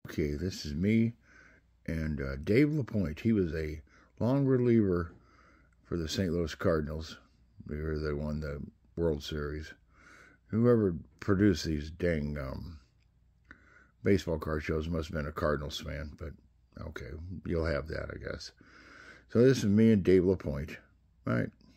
Okay, this is me and Dave Lapoint. He was a long reliever for the St. Louis Cardinals. They won the World Series. Whoever produced these dang baseball card shows must have been a Cardinals fan, but okay, you'll have that, I guess. So this is me and Dave Lapoint. All right.